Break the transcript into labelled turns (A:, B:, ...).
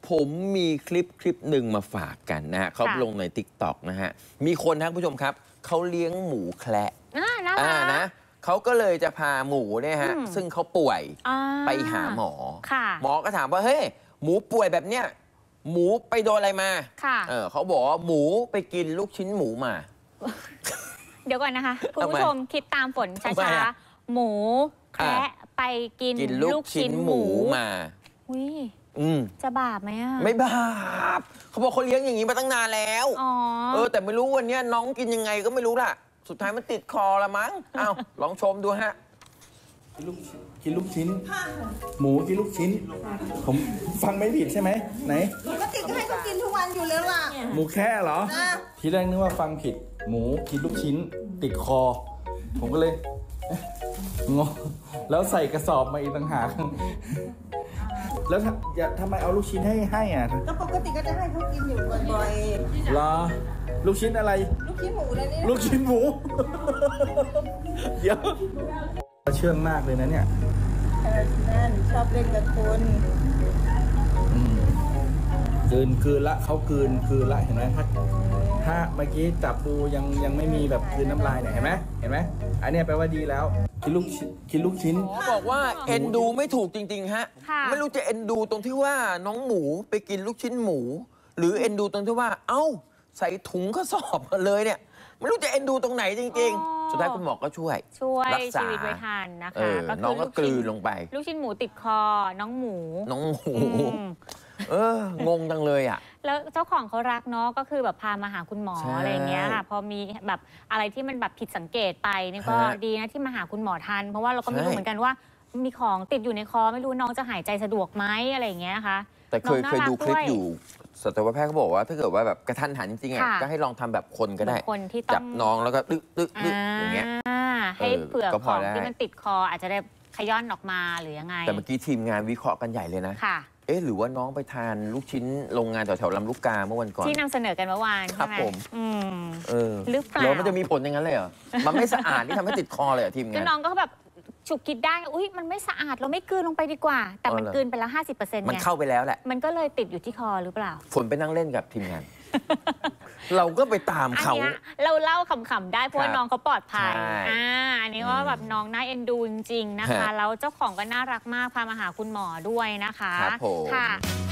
A: ผมมีคลิปหนึ่งมาฝากกันนะฮะเขาลงใน TikTok นะฮะมีคนท่านผู้ชมครับเขาเลี้ยงหมูแคระนะเขาก็เลยจะพาหมูเนี่ยฮะซึ่งเขาป่วยไปหาหมอหมอก็ถามว่าเฮ้ยหมูป่วยแบบเนี้ยหมูไปโดนอะไรมาเขาบอกว่าหมูไปกินลูกชิ้นหมูมา
B: เดี๋ยวก่อนนะคะคุณผู้ชมคิดตามฝนช้าๆหมูแคระไปกินลูกชิ้นหมูมาจะบาปไหมอ่ะ
A: ไม่บาปเขาบอกเขาเลี้ยงอย่างนี้มาตั้งนานแล้วแต่ไม่รู้วันนี้น้องกินยังไงก็ไม่รู้ล่ะสุดท้ายมันติดคอละมั้งอ้าวลองชมดูฮะ
C: กินลูกชิ้นหมูกินลูกชิ้นผมฟังไม่ผิดใช่ไหมไหน
D: ก็ติดให้เขากินทุกวันอยู่แล้วล่ะ
C: หมูแค่เหรอทีแรกนึกว่าฟังผิดหมูกินลูกชิ้นติดคอผมก็เลยงงแล้วใส่กระสอบมาอีกต่างหากแล้วทำไมเอาลูกชิ้นให้อ่ะ
D: ก็ปกติก็จะให้เขากินอยู่บ่อย
C: ๆเหรอลูกชิ้นอะไร
D: ลูกชิ้นหมูเลยนี่
C: ลูกชิ้นหมูเดี๋ยวเชื่องมากเลยนะเนี่ย
D: นั่นชอบเล่นกับคน
C: คืนละเขาคืนละเห็นไหมถ้าเมื่อกี้จับดูยังไม่มีแบบคืนน้ำลายเนี่ยเห็นไหมอันนี้แปลว่าดีแล้วกินลูกชิ้น
A: บอกว่าเอ็นดูไม่ถูกจริงๆฮะไม่รู้จะเอ็นดูตรงที่ว่าน้องหมูไปกินลูกชิ้นหมูหรือเอ็นดูตรงที่ว่าเอ้าใส่ถุงกระสอบมาเลยเนี่ยไม่รู้จะเอ็นดูตรงไหนจริงๆสุดท้ายคุณหมอก็ช่วย
B: รักษาชีวิตไว้ทันนะคะ
A: น้องก็กลืนลงไป
B: ลูกชิ้นหมูติดคอน้องหมู
A: งงจังเลยอ่ะ
B: แล้วเจ้าของเขารักเนาะก็คือแบบพามาหาคุณหมออะไรเงี้ยค่ะพอมีแบบอะไรที่มันแบบผิดสังเกตไปนี่ก็ดีนะที่มาหาคุณหมอทันเพราะว่าเราก็ไม่รู้เหมือนกันว่ามีของติดอยู่ในคอไม่รู้น้องจะหายใจสะดวกไหมอะไรเงี้ยนะคะ
A: แต่เคยดูคลิปอยู่สัตวแพทย์เขาบอกว่าถ้าเกิดว่าแบบกระทันหันจริงๆอ่ะก็ให้ลองทำแบบคนก็ได้จับน้องแล้วก็ตึ๊กอย่างเงี้ย
B: ให้เผื่อของที่มันติดคออาจจะได้ขย้อนออกมาหรือยังไง
A: แต่เมื่อกี้ทีมงานวิเคราะห์กันใหญ่เลยนะหรือว่าน้องไปทานลูกชิ้นโรงงานแถวๆลำลูกกาเมื่อวันก่อน
B: ที่นำเสนอกันเมื่อวานใช่ไหมหรือเปล่า
A: แล้วมันจะมีผลอย่างนั้นเลยเหรอมันไม่สะอาดที่ทำให้ติดคอเลยทีมงาน
B: น้องก็แบบฉุกคิดได้อุ้ยมันไม่สะอาดเราไม่กลืนลงไปดีกว่าแต่มันกลืนไปแล้ว50%
A: มันเข้าไปแล้วแหละ
B: มันก็เลยติดอยู่ที่คอหรือเปล่า
A: ฝนไปนั่งเล่นกับทีมงานเราก็ไปตามเขา
B: เราเล่าขำๆได้เพราะน้องเขาปลอดภัยอันนี้ว่าแบบน้องน่าเอ็นดูจริงๆนะคะแล้วเจ้าของก็น่ารักมากพามาหาคุณหมอด้วยนะคะค่ะ